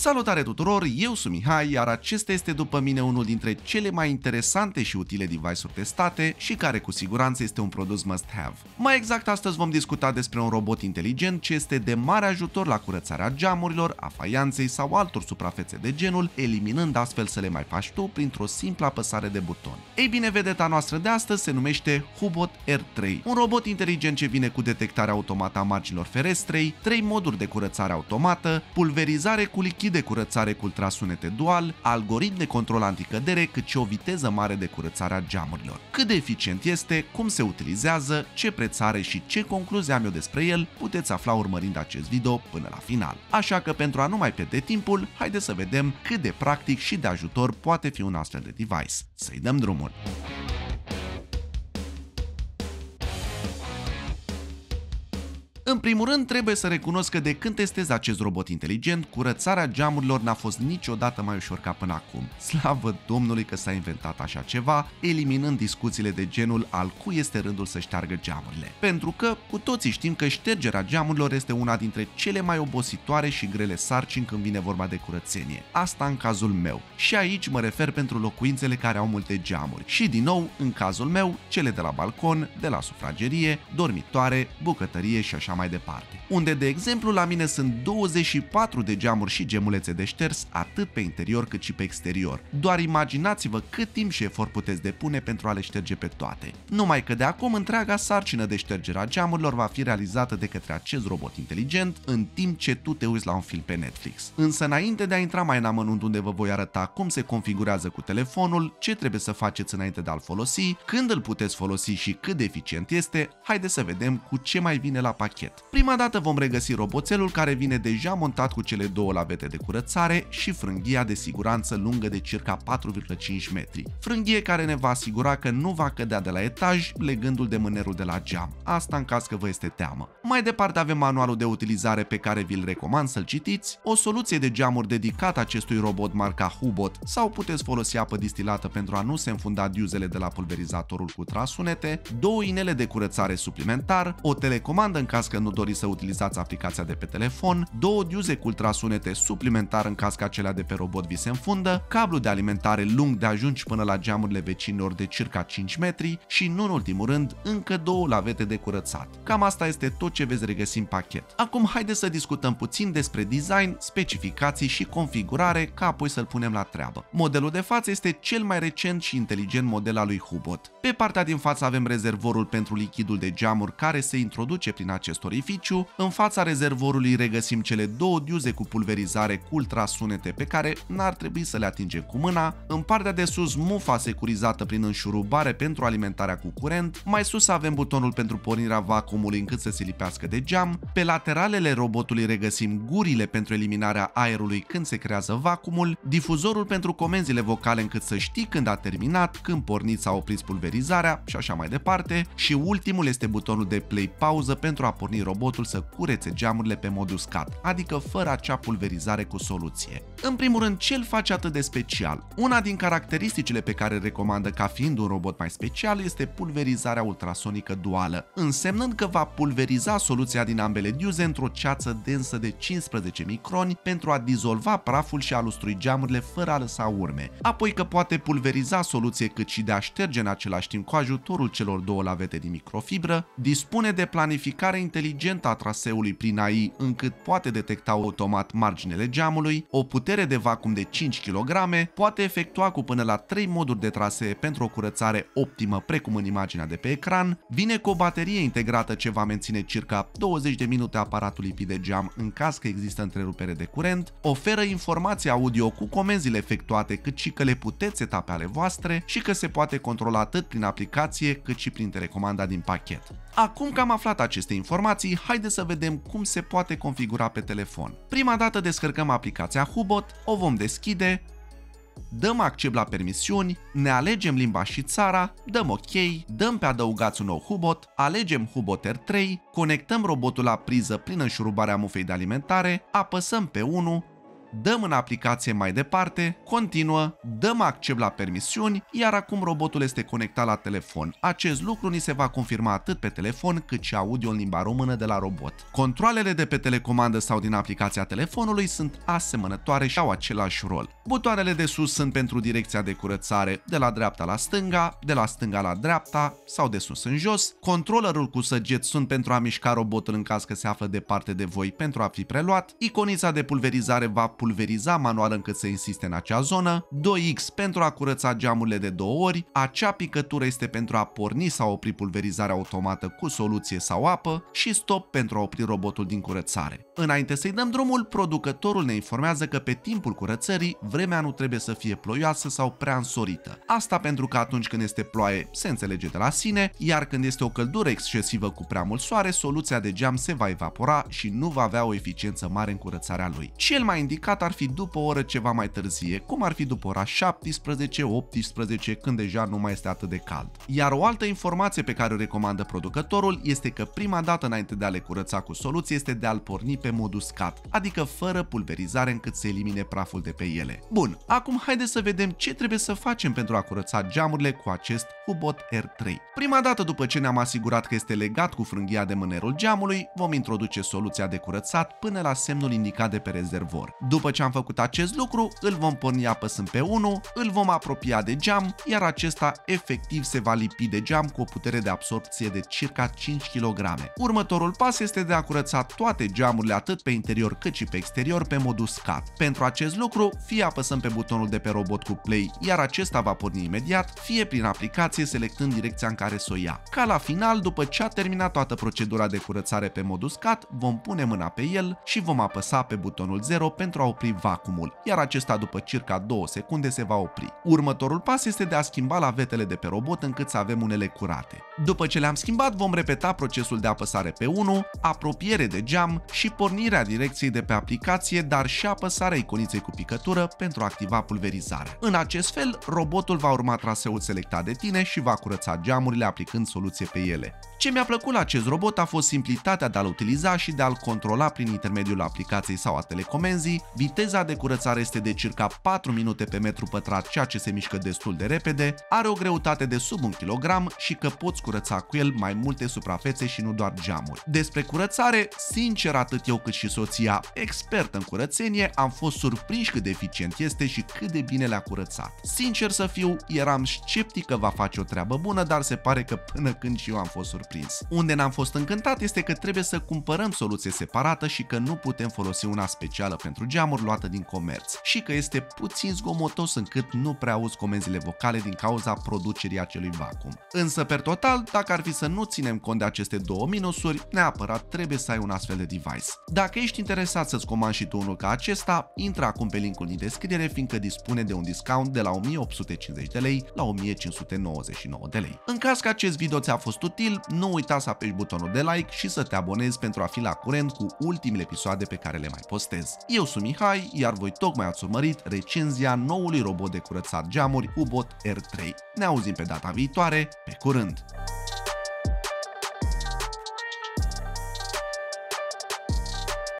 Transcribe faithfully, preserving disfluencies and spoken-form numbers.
Salutare tuturor, eu sunt Mihai, iar acesta este după mine unul dintre cele mai interesante și utile device-uri testate și care cu siguranță este un produs must-have. Mai exact, astăzi vom discuta despre un robot inteligent ce este de mare ajutor la curățarea geamurilor, a faianței sau altor suprafețe de genul, eliminând astfel să le mai faci tu printr-o simplă apăsare de buton. Ei bine, vedeta noastră de astăzi se numește Hubot R trei, un robot inteligent ce vine cu detectarea automată a marginilor ferestrei, trei moduri de curățare automată, pulverizare cu lichid de curățare cu ultrasunete dual, algoritm de control anticădere, cât și o viteză mare de curățare a geamurilor. Cât de eficient este, cum se utilizează, ce preț are și ce concluzie am eu despre el, puteți afla urmărind acest video până la final. Așa că pentru a nu mai pierde timpul, haideți să vedem cât de practic și de ajutor poate fi un astfel de device. Să-i dăm drumul! În primul rând, trebuie să recunosc că de când testez acest robot inteligent, curățarea geamurilor n-a fost niciodată mai ușor ca până acum. Slavă Domnului că s-a inventat așa ceva, eliminând discuțiile de genul al cui este rândul să șteargă geamurile. Pentru că cu toții știm că ștergerea geamurilor este una dintre cele mai obositoare și grele sarcini când vine vorba de curățenie. Asta în cazul meu. Și aici mă refer pentru locuințele care au multe geamuri. Și din nou, în cazul meu, cele de la balcon, de la sufragerie, dormitoare, bucătărie și așa mai departe. Unde, de exemplu, la mine sunt douăzeci și patru de geamuri și gemulețe de șters, atât pe interior cât și pe exterior. Doar imaginați-vă cât timp și efort puteți depune pentru a le șterge pe toate. Numai că de acum întreaga sarcină de ștergere a geamurilor va fi realizată de către acest robot inteligent, în timp ce tu te uiți la un film pe Netflix. Însă, înainte de a intra mai în amănunt unde vă voi arăta cum se configurează cu telefonul, ce trebuie să faceți înainte de a-l folosi, când îl puteți folosi și cât de eficient este, haideți să vedem cu ce mai vine la pachet. Prima dată vom regăsi roboțelul care vine deja montat cu cele două lavete de curățare și frânghia de siguranță lungă de circa patru virgulă cinci metri. Frânghie care ne va asigura că nu va cădea de la etaj legându-l de mânerul de la geam. Asta în caz că vă este teamă. Mai departe avem manualul de utilizare pe care vi-l recomand să-l citiți, o soluție de geamuri dedicată acestui robot marca Hubot sau puteți folosi apă distilată pentru a nu se înfunda diuzele de la pulverizatorul cu ultrasunete, două inele de curățare suplimentar, o telecomandă în caz că nu doriți să utilizați aplicația de pe telefon, două diuze cu ultrasunete suplimentar în caz că acelea de pe robot vi se înfundă, cablu de alimentare lung de ajungi până la geamurile vecinilor de circa cinci metri și, nu în ultimul rând, încă două lavete de curățat. Cam asta este tot ce veți regăsi în pachet. Acum haideți să discutăm puțin despre design, specificații și configurare, ca apoi să-l punem la treabă. Modelul de față este cel mai recent și inteligent model al lui Hubot. Pe partea din față avem rezervorul pentru lichidul de geamuri care se introduce prin acest orificiu. În fața rezervorului regăsim cele două diuze cu pulverizare cu ultrasunete pe care n-ar trebui să le atingem cu mâna. În partea de sus, mufa securizată prin înșurubare pentru alimentarea cu curent. Mai sus avem butonul pentru pornirea vacuumului încât să se lipească de geam. Pe lateralele robotului regăsim gurile pentru eliminarea aerului când se creează vacuumul, difuzorul pentru comenzile vocale încât să știi când a terminat, când porniți sau opriți pulverizarea și așa mai departe. Și ultimul este butonul de play-pauză pentru a porni robotul să curețe geamurile pe mod uscat, adică fără acea pulverizare cu soluție. În primul rând, ce îl face atât de special? Una din caracteristicile pe care recomandă ca fiind un robot mai special este pulverizarea ultrasonică duală, însemnând că va pulveriza soluția din ambele diuze într-o ceață densă de cincisprezece microni pentru a dizolva praful și a lustrui geamurile fără a lăsa urme. Apoi că poate pulveriza soluție cât și de a șterge în același timp cu ajutorul celor două lavete din microfibră, dispune de planificare inteligentă a traseului prin A I încât poate detecta automat marginile geamului, o putere de vacuum de cinci kilograme, poate efectua cu până la trei moduri de trasee pentru o curățare optimă precum în imaginea de pe ecran, vine cu o baterie integrată ce va menține circa douăzeci de minute aparatul lipit de geam în caz că există întrerupere de curent, oferă informații audio cu comenzile efectuate cât și că le puteți seta pe ale voastre și că se poate controla atât prin aplicație cât și prin telecomanda din pachet. Acum că am aflat aceste informații, haideți să vedem cum se poate configura pe telefon. Prima dată descărcăm aplicația Hubot, o vom deschide, dăm accept la permisiuni, ne alegem limba și țara, dăm OK, dăm pe adăugați un nou Hubot, alegem Hubot R trei, conectăm robotul la priză prin înșurubarea mufei de alimentare, apăsăm pe unu, dăm în aplicație mai departe, continuă, dăm accept la permisiuni, iar acum robotul este conectat la telefon. Acest lucru ni se va confirma atât pe telefon cât și audio în limba română de la robot. Controalele de pe telecomandă sau din aplicația telefonului sunt asemănătoare și au același rol. Butoanele de sus sunt pentru direcția de curățare de la dreapta la stânga, de la stânga la dreapta sau de sus în jos. Controllerul cu săget sunt pentru a mișca robotul în caz că se află departe de voi pentru a fi preluat. Iconița de pulverizare va pulveriza manual încât să insiste în acea zonă. doi X pentru a curăța geamurile de două ori. Acea picătură este pentru a porni sau opri pulverizarea automată cu soluție sau apă și stop pentru a opri robotul din curățare. Înainte să-i dăm drumul, producătorul ne informează că pe timpul curățării vremea nu trebuie să fie ploioasă sau prea însorită. Asta pentru că atunci când este ploaie se înțelege de la sine, iar când este o căldură excesivă cu prea mult soare, soluția de geam se va evapora și nu va avea o eficiență mare în curățarea lui. Cel mai indicat ar fi după o oră ceva mai târzie, cum ar fi după ora șaptesprezece optsprezece, când deja nu mai este atât de cald. Iar o altă informație pe care o recomandă producătorul este că prima dată înainte de a le curăța cu soluție este de a-l porni pe mod uscat, adică fără pulverizare încât să elimine praful de pe ele. Bun, acum haideți să vedem ce trebuie să facem pentru a curăța geamurile cu acest Hubot R trei. Prima dată după ce ne-am asigurat că este legat cu frânghia de mânerul geamului, vom introduce soluția de curățat până la semnul indicat de pe rezervor. După ce am făcut acest lucru, îl vom porni apăsând pe unu, îl vom apropia de geam, iar acesta efectiv se va lipi de geam cu o putere de absorpție de circa cinci kilograme. Următorul pas este de a curăța toate geamurile atât pe interior cât și pe exterior pe mod uscat. Pentru acest lucru, fie apăsăm pe butonul de pe robot cu play, iar acesta va porni imediat, fie prin aplicație selectând direcția în care să o ia. Ca la final, după ce a terminat toată procedura de curățare pe mod uscat, vom pune mâna pe el și vom apăsa pe butonul zero pentru a opri vacuumul, iar acesta după circa două secunde se va opri. Următorul pas este de a schimba lavetele de pe robot încât să avem unele curate. După ce le-am schimbat, vom repeta procesul de apăsare pe unu, apropiere de geam și pornirea direcției de pe aplicație, dar și apăsarea iconiței cu picătură pentru a activa pulverizarea. În acest fel, robotul va urma traseul selectat de tine și va curăța geamurile aplicând soluție pe ele. Ce mi-a plăcut la acest robot a fost simplitatea de a-l utiliza și de a-l controla prin intermediul aplicației sau a telecomenzii. Viteza de curățare este de circa patru minute pe metru pătrat, ceea ce se mișcă destul de repede, are o greutate de sub un kilogram și că poți curăța cu el mai multe suprafețe și nu doar geamuri. Despre curățare, sincer, atât eu cât și soția, expert în curățenie, am fost surprinși cât de eficient este și cât de bine le-a curățat. Sincer să fiu, eram sceptic că va face o treabă bună, dar se pare că până când și eu am fost surprins. Unde n-am fost încântat este că trebuie să cumpărăm soluție separată și că nu putem folosi una specială pentru geamuri luată din comerț și că este puțin zgomotos încât nu prea auzi comenzile vocale din cauza producerii acelui vacuum. Însă, per total, dacă ar fi să nu ținem cont de aceste două minusuri, neapărat trebuie să ai un astfel de device. Dacă ești interesat să-ți comanzi și tu unul ca acesta, intră acum pe linkul din descriere, fiindcă dispune de un discount de la o mie opt sute cincizeci de lei la o mie cinci sute nouăzeci și nouă de lei. În caz că acest video ți-a fost util, nu uita să apeși butonul de like și să te abonezi pentru a fi la curent cu ultimele episoade pe care le mai postez. Eu sunt Mihai, iar voi tocmai ați urmărit recenzia noului robot de curățat geamuri Hubot R trei. Ne auzim pe data viitoare, pe curând!